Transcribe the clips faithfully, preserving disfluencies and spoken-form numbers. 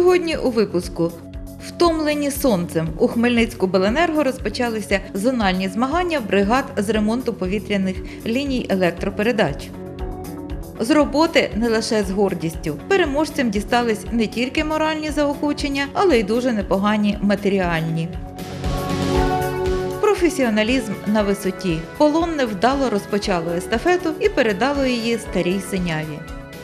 Сьогодні у випуску. Втомлені сонцем. У Хмельницькобленерго розпочалися зональні змагання бригад з ремонту повітряних ліній електропередач. З роботи не лише з гордістю. Переможцям дістались не тільки моральні заохочення, але й дуже непогані матеріальні. Професіоналізм на висоті. Полонне вдало розпочало естафету і передало її старій синяві.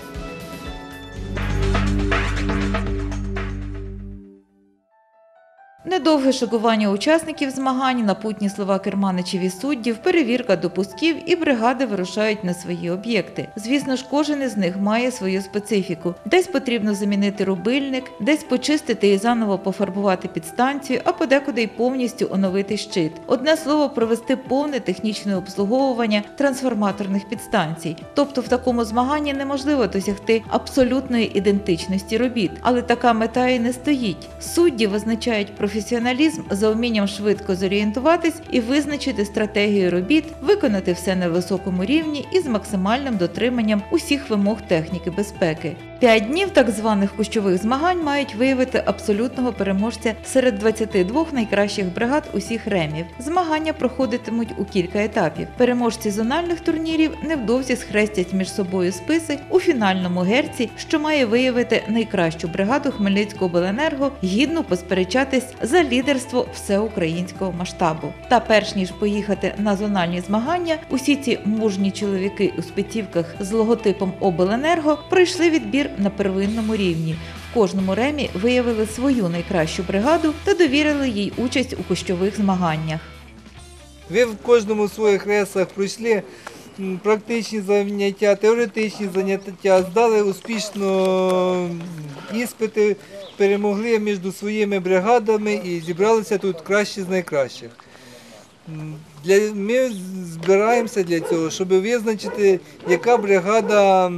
Недовге шокування учасників змагань, напутні слова керманичів і суддів, перевірка допусків і бригади вирушають на свої об'єкти. Звісно ж, кожен із них має свою специфіку. Десь потрібно замінити рубильник, десь почистити і заново пофарбувати підстанцію, а подекуди й повністю оновити щит. Одне слово, провести повне технічне обслуговування трансформаторних підстанцій. Тобто в такому змаганні неможливо досягти абсолютної ідентичності робіт. Але така мета і не стоїть. Судді визначають професіоналізм Професіоналізм за вмінням швидко зорієнтуватись і визначити стратегію робіт, виконати все на високому рівні і з максимальним дотриманням усіх вимог техніки безпеки. П'ять днів так званих кущових змагань мають виявити абсолютного переможця серед двадцяти двох найкращих бригад усіх ремів. Змагання проходитимуть у кілька етапів. Переможці зональних турнірів невдовзі схрестять між собою списи у фінальному герці, що має виявити найкращу бригаду Хмельницькобленерго, гідно посперечатись за лідерство всеукраїнського масштабу. Та перш ніж поїхати на зональні змагання, усі ці мужні чоловіки у спецівках з логотипом обленерго пройшли відбір на первинному рівні. В кожному ремі виявили свою найкращу бригаду та довірили їй участь у кущових змаганнях. Ви в кожному з своїх рейсах пройшли практичні заняття, теоретичні заняття, здали успішно іспити, перемогли між своїми бригадами і зібралися тут кращі з найкращих. Для, ми збираємося для цього, щоб визначити, яка бригада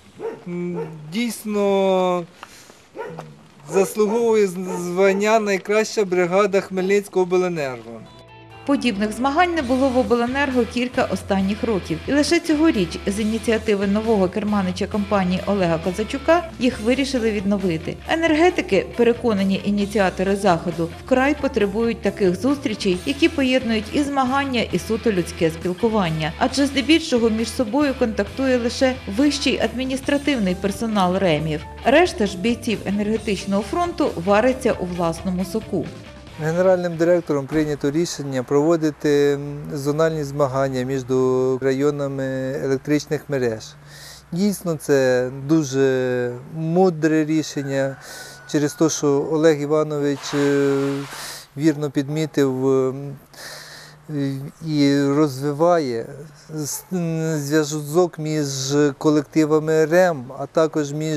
дійсно заслуговує звання найкраща бригада Хмельницькобленерго. Подібних змагань не було в обленерго кілька останніх років. І лише цьогоріч з ініціативи нового керманича компанії Олега Козачука їх вирішили відновити. Енергетики, переконані ініціатори заходу, вкрай потребують таких зустрічей, які поєднують і змагання, і суто людське спілкування. Адже здебільшого між собою контактує лише вищий адміністративний персонал ремів. Решта ж бійців енергетичного фронту вариться у власному соку. Генеральним директором прийнято рішення проводити зональні змагання між районами електричних мереж. Дійсно, це дуже мудре рішення через те, що Олег Іванович вірно підмітив і розвиває зв'язок між колективами РЕМ, а також між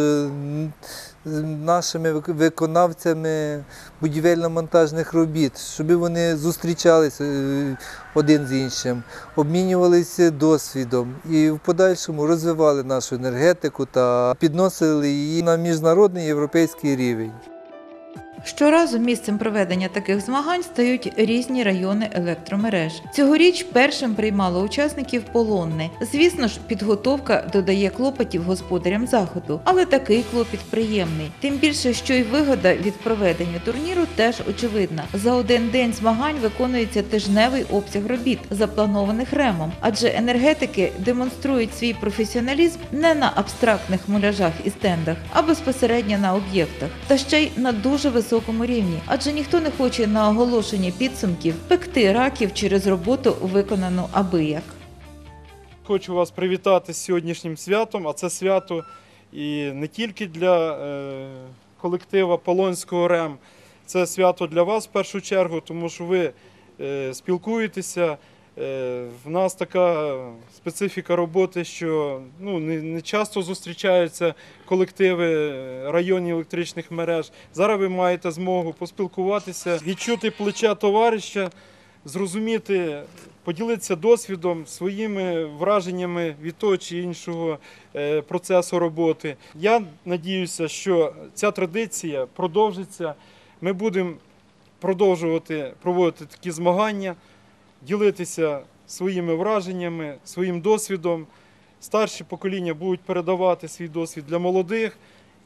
нашими виконавцями будівельно-монтажних робіт, щоб вони зустрічалися один з іншим, обмінювалися досвідом і в подальшому розвивали нашу енергетику та підносили її на міжнародний європейський рівень. Щоразу місцем проведення таких змагань стають різні райони електромереж. Цьогоріч першим приймало учасників Полонне. Звісно ж, підготовка додає клопотів господарям заходу, але такий клопіт приємний. Тим більше, що й вигода від проведення турніру теж очевидна. За один день змагань виконується тижневий обсяг робіт, запланованих ремом, адже енергетики демонструють свій професіоналізм не на абстрактних муляжах і стендах, а безпосередньо на об'єктах, та ще й на дуже високому високому рівні, адже ніхто не хоче на оголошення підсумків пекти раків через роботу, виконану абияк. Хочу вас привітати з сьогоднішнім святом, а це свято і не тільки для е, колектива Полонського РЕМ, це свято для вас в першу чергу, тому що ви е, спілкуєтеся. В нас така специфіка роботи, що ну, не, не часто зустрічаються колективи районів електричних мереж. Зараз ви маєте змогу поспілкуватися, відчути плече товариша, зрозуміти, поділитися досвідом, своїми враженнями від того чи іншого процесу роботи. Я сподіваюся, що ця традиція продовжиться. Ми будемо продовжувати проводити такі змагання, ділитися своїми враженнями, своїм досвідом. Старші покоління будуть передавати свій досвід для молодих.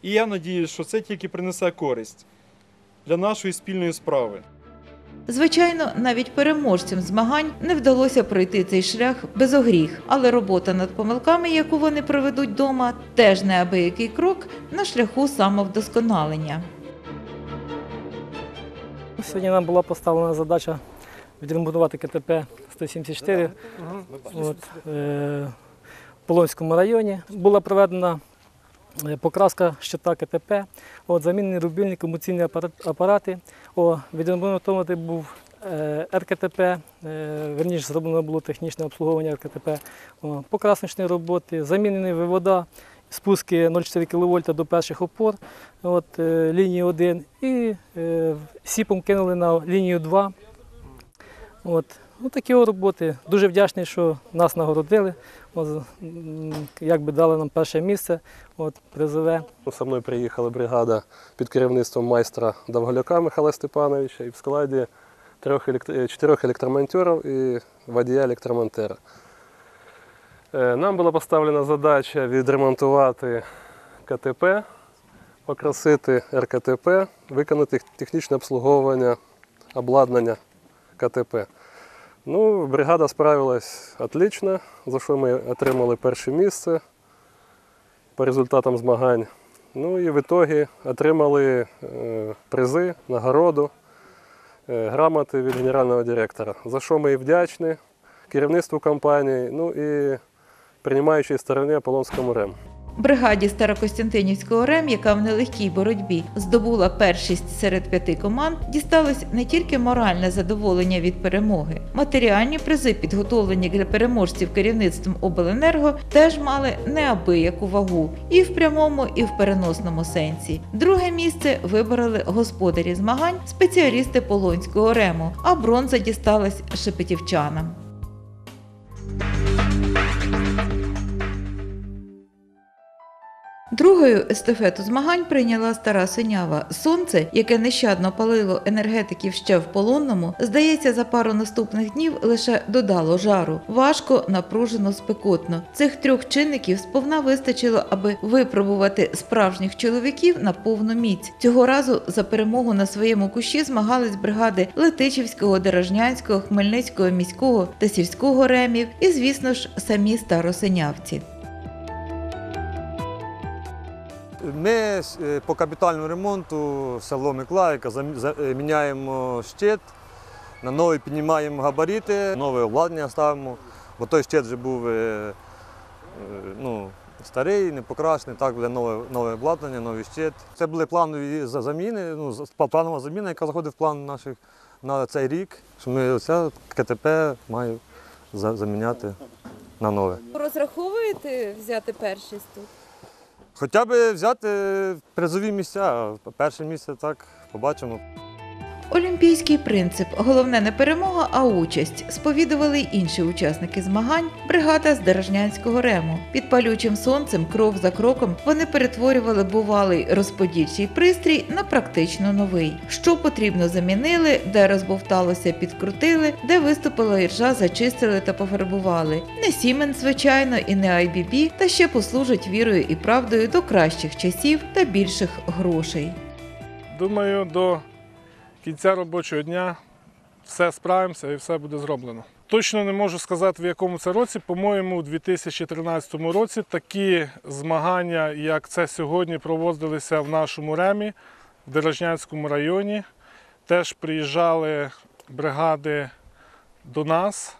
І я надіюсь, що це тільки принесе користь для нашої спільної справи. Звичайно, навіть переможцям змагань не вдалося пройти цей шлях без огріх, але робота над помилками, яку вони проведуть вдома, теж неабиякий крок на шляху самовдосконалення. Сьогодні нам була поставлена задача відремонтувати ка те пе сто сімдесят чотири от, е, в Полонському районі. Була проведена покраска щита ка те пе, от, замінені рубільні комуційні апарати. О, відремонтований був е, ер ка те пе, е, верніше зроблено було технічне обслуговування ер ка те пе, о, покрасочні роботи, замінені вивода, спуски нуль цілих чотири кіловольта до перших опор, от, е, лінії один, і е, сіпом кинули на лінію два. От. Ну, такі роботи. Дуже вдячний, що нас нагородили, от, якби дали нам перше місце, от, призове. Со мною приїхала бригада під керівництвом майстра Довголяка Михайла Степановича і в складі трьох електро... чотирьох електромонтерів і водія-електромонтера. Нам була поставлена задача відремонтувати ка те пе, покрасити ер ка те пе, виконати технічне обслуговування обладнання ка те пе. Ну, бригада справилась отлично, за що ми отримали перше місце по результатам змагань. Ну і в ітогі отримали е, призи, нагороду, е, грамоти від генерального директора, за що ми і вдячні керівництву компанії, ну і приймаючій стороні Полонському РЕМ. Бригаді Старокостянтинівського РЕМ, яка в нелегкій боротьбі здобула першість серед п'яти команд, дісталось не тільки моральне задоволення від перемоги. Матеріальні призи, підготовлені для переможців керівництвом обленерго, теж мали неабияку вагу і в прямому, і в переносному сенсі. Друге місце вибороли господарі змагань, спеціалісти Полонського РЕМу, а бронза дісталась шепетівчанам. Другою естафету змагань прийняла Стара Синява. Сонце, яке нещадно палило енергетиків ще в Полонному, здається, за пару наступних днів лише додало жару. Важко, напружено, спекотно. Цих трьох чинників сповна вистачило, аби випробувати справжніх чоловіків на повну міць. Цього разу за перемогу на своєму кущі змагались бригади Летичівського, Деражнянського, Хмельницького міського та сільського ремів і, звісно ж, самі старосинявці. Ми по капітальному ремонту село Миколаївка міняємо щит, на новий піднімаємо габарити, нове обладнання ставимо, бо той щит вже був ну, старий, не покрашений, так буде нове, нове обладнання, новий щит. Це були планові заміни, ну, планова заміна, яка заходить в план наших на цей рік, що ми оце ка те пе має заміняти на нове. Розраховуєте взяти першість тут? Хоча б взяти призові місця, перше місце так, побачимо. Олімпійський принцип – головне не перемога, а участь – сповідували й інші учасники змагань, бригада з Деражнянського РЕМу. Під палючим сонцем, крок за кроком, вони перетворювали бувалий розподільчий пристрій на практично новий. Що потрібно замінили, де розбовталося підкрутили, де виступила іржа зачистили та пофарбували. Не Сіменс, звичайно, і не ай бі бі, та ще послужить вірою і правдою до кращих часів та більших грошей. Думаю, до кінця робочого дня все справимося і все буде зроблено. Точно не можу сказати, в якому це році. По-моєму, у дві тисячі тринадцятому році такі змагання, як це сьогодні, проводилися в нашому ремі, в Деражнянському районі. Теж приїжджали бригади до нас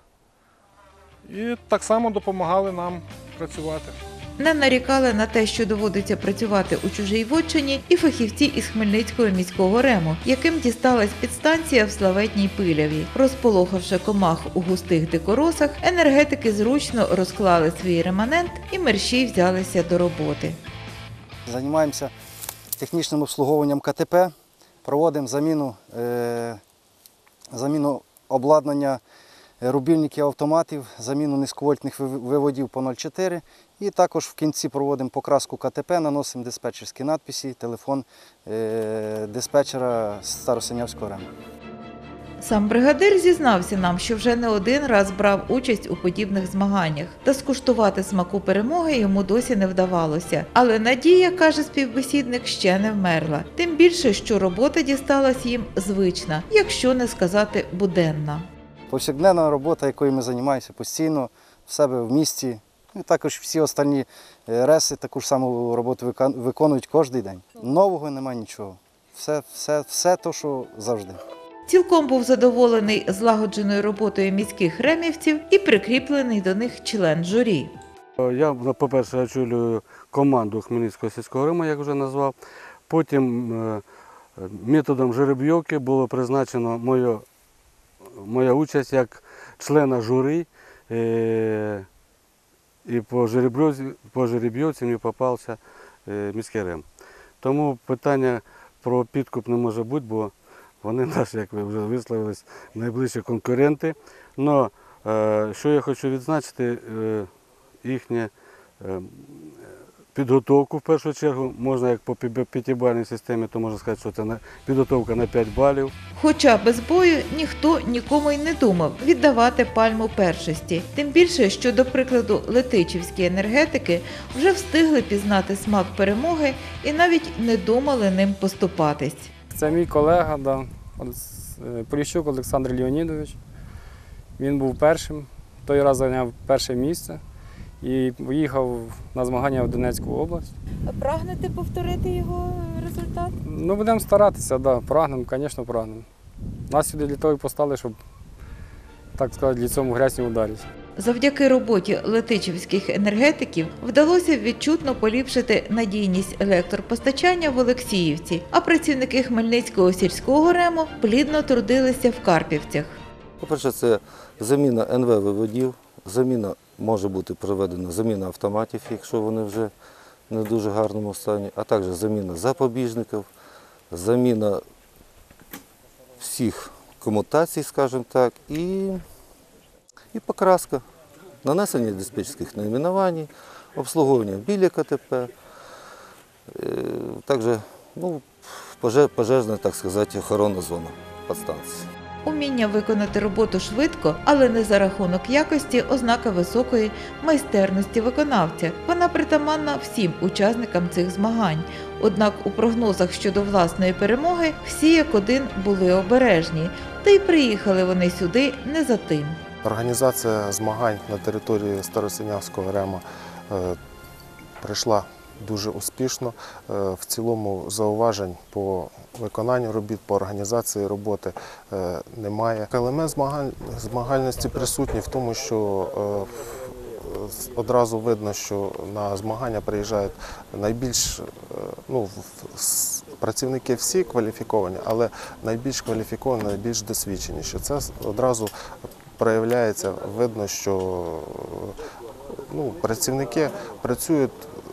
і так само допомагали нам працювати. Не нарікали на те, що доводиться працювати у чужій вотчині, і фахівці із Хмельницького міського РЕМу, яким дісталась підстанція в славетній Пиляві. Розполохавши комах у густих дикоросах, енергетики зручно розклали свій реманент і мерщій взялися до роботи. Займаємося технічним обслуговуванням ка те пе, проводимо заміну, е, заміну обладнання рубільників автоматів, заміну низьковольтних виводів по нуль цілих чотири і також в кінці проводимо покраску ка те пе, наносимо диспетчерські надписи, телефон е, диспетчера Старосинявського РЕМу. Сам бригадир зізнався нам, що вже не один раз брав участь у подібних змаганнях. Та скуштувати смаку перемоги йому досі не вдавалося. Але надія, каже співбесідник, ще не вмерла. Тим більше, що робота дісталась їм звична, якщо не сказати буденна. Повсякденна робота, якою ми займаємося постійно в себе в місті. І також всі останні реси таку ж саму роботу виконують кожен день. Нового немає нічого. Все, все, все те, що завжди. Цілком був задоволений злагодженою роботою міських ремівців і прикріплений до них член журі. Я, по-перше, очолюю команду Хмельницького сільського рему, як вже назвав. Потім методом жеребйовки було призначено моє, моя участь як члена журі. І по жеребйовці, по жеребйовці мені попався міський рем. Тому питання про підкуп не може бути, бо вони наші, як ви вже висловились, найближчі конкуренти. Но що я хочу відзначити, їхню підготовку в першу чергу, можна як по п'ятибальній системі, то можна сказати, що це підготовка на п'ять балів. Хоча без бою ніхто нікому й не думав віддавати пальму першості. Тим більше, що, до прикладу, летичівські енергетики вже встигли пізнати смак перемоги і навіть не думали ним поступатись. Це мій колега, да, Поліщук Олександр Леонідович. Він був першим, той раз зайняв перше місце і поїхав на змагання в Донецьку область. Прагнете повторити його результат? Ну, будемо старатися, да, прагнемо, звісно, прагнемо. Нас сюди для того і поставили, щоб, так сказати, лицом в грязь не ударити. Завдяки роботі летичівських енергетиків вдалося відчутно поліпшити надійність електропостачання в Олексіївці, а працівники Хмельницького сільського рему плідно трудилися в Карпівцях. По-перше, це заміна ен ве-виводів, заміна може бути проведена заміна автоматів, якщо вони вже не в дуже гарному стані, а також заміна запобіжників, заміна всіх комутацій, скажімо так, і, і покраска, нанесення диспетчерських найменувань, обслуговування біля ка те пе, також ну, пожежна, так сказати, охоронна зона підстанції. Уміння виконати роботу швидко, але не за рахунок якості – ознака високої майстерності виконавця. Вона притаманна всім учасникам цих змагань. Однак у прогнозах щодо власної перемоги всі як один були обережні. Та й приїхали вони сюди не за тим. Організація змагань на території Старосинявського рему е, пройшла дуже успішно. В цілому зауважень по виконанню робіт, по організації роботи немає. Елемент змагальності присутній в тому, що одразу видно, що на змагання приїжджають найбільш, ну, працівники всі кваліфіковані, але найбільш кваліфіковані, найбільш досвідчені. Що це одразу проявляється, видно, що ну, працівники працюють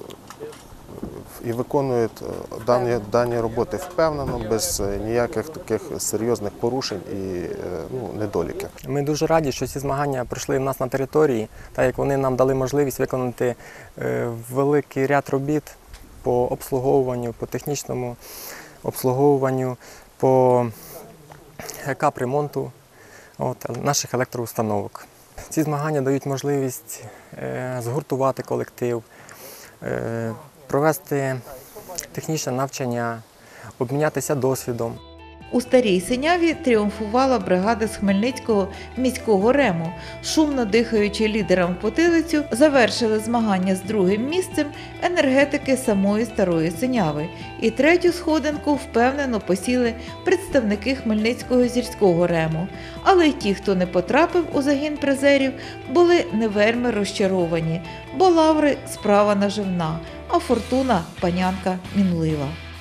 і виконують дані, дані роботи впевнено, без ніяких таких серйозних порушень і ну, недоліків. Ми дуже раді, що ці змагання пройшли в нас на території, так як вони нам дали можливість виконати великий ряд робіт по обслуговуванню, по технічному обслуговуванню, по капремонту от, наших електроустановок. Ці змагання дають можливість згуртувати колектив, провести технічне навчання, обмінятися досвідом. У Старій Синяві тріумфувала бригада з Хмельницького міського рему. Шумно дихаючи лідерам в потилицю, завершили змагання з другим місцем енергетики самої Старої Синяви. І третю сходинку впевнено посіли представники Хмельницького сільського рему. Але й ті, хто не потрапив у загін призерів, були не вельми розчаровані, бо лаври – справа наживна, а фортуна – панянка мінлива.